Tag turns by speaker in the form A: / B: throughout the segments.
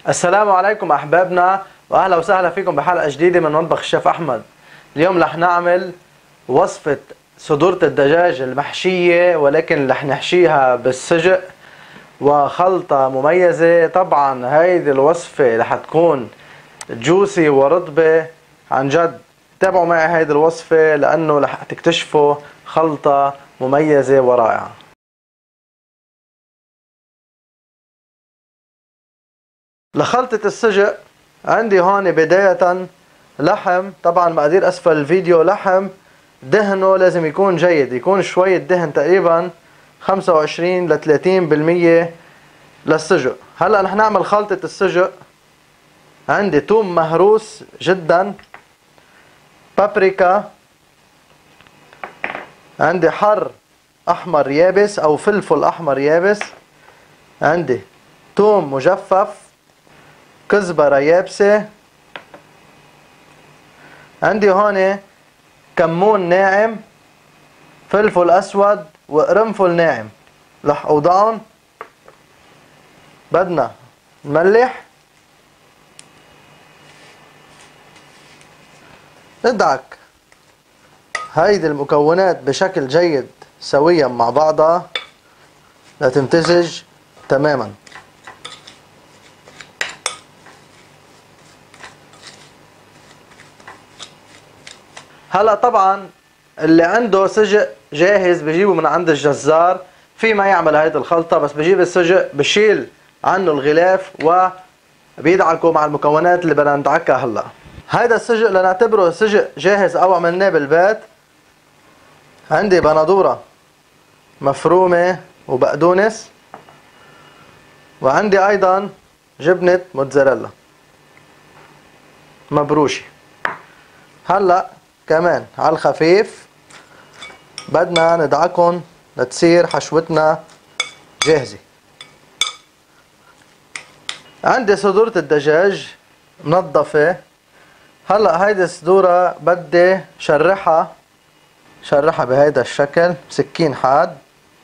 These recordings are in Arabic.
A: السلام عليكم احبابنا، واهلا وسهلا فيكم بحلقه جديده من مطبخ الشيف احمد. اليوم رح نعمل وصفه صدورة الدجاج المحشيه، ولكن رح نحشيها بالسجق وخلطه مميزه. طبعا هيدي الوصفه رح تكون جوسي ورطبه عن جد. تابعوا معي هيدي الوصفه لانه رح تكتشفوا خلطه مميزه ورائعه. لخلطة السجق عندي هون بداية لحم. طبعا مقادير اسفل الفيديو. لحم دهنه لازم يكون جيد، يكون شوية دهن تقريبا 25 ل 30% للسجق. هلا رح نعمل خلطة السجق. عندي توم مهروس جدا، بابريكا، عندي حر احمر يابس او فلفل احمر يابس، عندي توم مجفف، كزبرة يابسة، عندي هون كمون ناعم، فلفل اسود وقرنفل ناعم. رح اوضعهم. بدنا نملح، ندعك هيدي المكونات بشكل جيد سويا مع بعضها لتمتزج تماما. هلا طبعا اللي عنده سجق جاهز بجيبه من عند الجزار، في ما يعمل هيدي الخلطة، بس بجيب السجق بشيل عنه الغلاف وبيدعكه مع المكونات اللي بدنا ندعكها هلا. هيدا السجق لنعتبره سجق جاهز او عملناه بالبيت. عندي بندورة مفرومة وبقدونس، وعندي ايضا جبنة موتزاريلا مبروشة. هلا كمان على الخفيف بدنا ندعكن لتصير حشوتنا جاهزة. عندي صدورة الدجاج منظفة. هلا هيدي الصدورة بدي شرحها بهيدا الشكل بسكين حاد.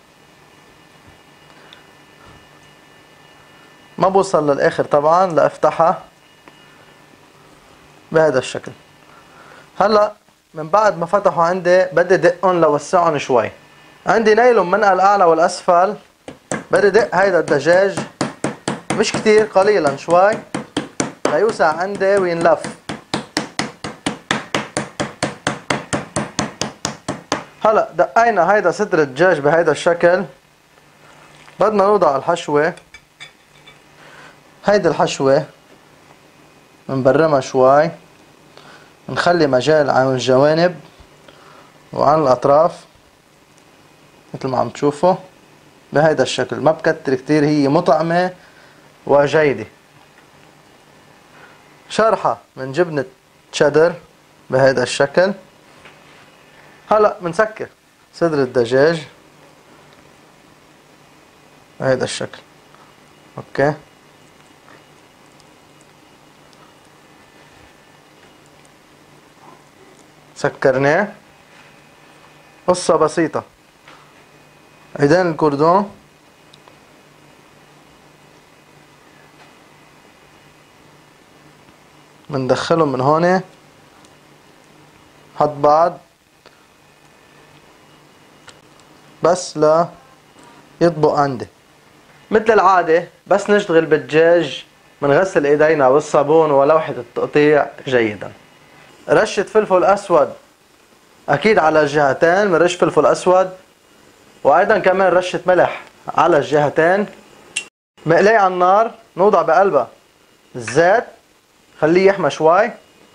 A: ما بوصل للاخر طبعا لافتحها بهذا الشكل. هلا من بعد ما فتحوا عندي بدي دقهم لوسعهم شوي. عندي نايلون من الاعلى والاسفل. بدي دق هيدا الدجاج مش كتير، قليلا شوي ليوسع عندي وينلف. هلا دقينا هيدا صدر الدجاج بهيدا الشكل. بدنا نوضع الحشوة. هيدي الحشوة منبرمها شوي، نخلي مجال عن الجوانب وعن الأطراف مثل ما عم تشوفوا بهيدا الشكل. ما بكتر كتير، هي مطعمة وجيدة. شرحة من جبنة شيدر بهيدا الشكل. هلا منسكر صدر الدجاج بهيدا الشكل. اوكي، سكرناه. قصة بسيطة. عيدان الكوردون بندخلهم من هون حد بعض بس لا يطبق عندي. مثل العادة بس نشتغل بالدجاج منغسل ايدينا بالصابون ولوحة التقطيع جيدا. رشة فلفل اسود اكيد على الجهتين، بنرش فلفل اسود، وايضا كمان رشة ملح على الجهتين. مقلاية على النار، نوضع بقلبها الزيت خليه يحمى شوي.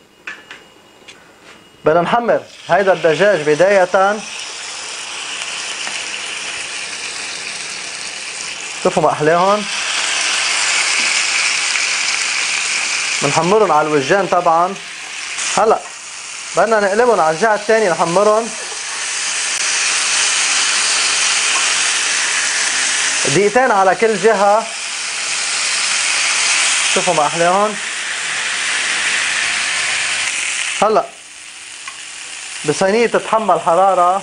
A: بدنا نحمر هيدا الدجاج بداية. شوفوا ما احلاهم. بنحمرهم على الوجهين طبعا. هلا بدنا نقلبهم على الجهة الثانية نحمرهم دقيقتين على كل جهة. شوفوا ما احلاهم. هلا بصينية تتحمل حرارة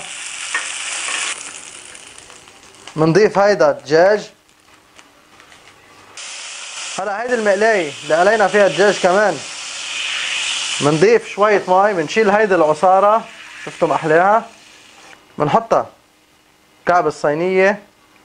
A: بنضيف هيدا الدجاج هلا هيدي المقلاية اللي قلينا فيها الدجاج كمان بنضيف شوية مي، بنشيل هيدي العصارة، شفتوا محلاها، بنحطها كعب الصينية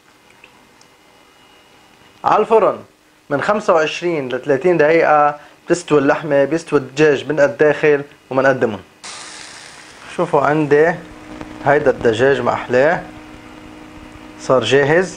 A: على الفرن من 25 ل 30 دقيقة. بتستوي اللحمة، بيستوي الدجاج من الداخل وبنقدمهم. شوفوا عندي هيدا الدجاج ما أحلاه، صار جاهز.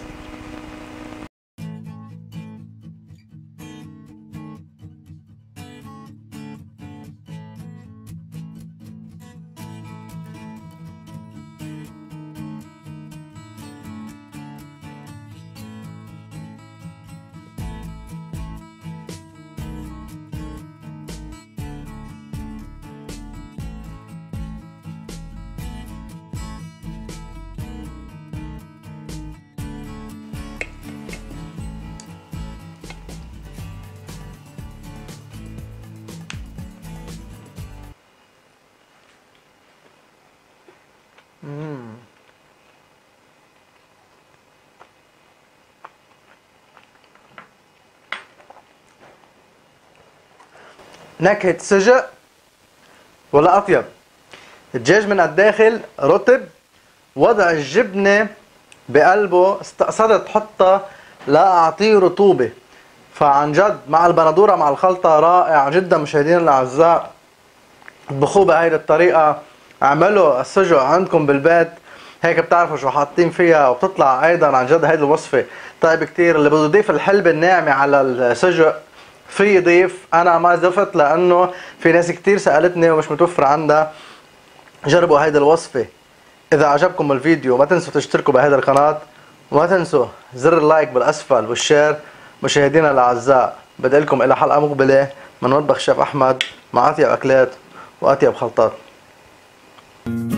A: نكهة سجق ولا أطيب. الدجاج من الداخل رطب، وضع الجبنة بقلبه استقصدت حطها لأعطيه رطوبة، فعن جد مع البندورة مع الخلطة رائع جدا. مشاهدينا الأعزاء، اطبخوه بهيدي الطريقة، اعملوا السجق عندكم بالبيت هيك بتعرفوا شو حاطين فيها، وبتطلع أيضا عن جد هيدي الوصفة طيب كتير. اللي بده يضيف الحلبة الناعمة على السجق في يضيف، انا ما زفت لانه في ناس كتير سألتني ومش متوفر عندها. جربوا هيدي الوصفة. اذا عجبكم الفيديو ما تنسوا تشتركوا بهيدي القناة، وما تنسوا زر اللايك بالاسفل والشير. مشاهدينا الاعزاء، بدي لكم الى حلقة مقبلة من مطبخ شيف احمد مع اطيب اكلات واطيب خلطات.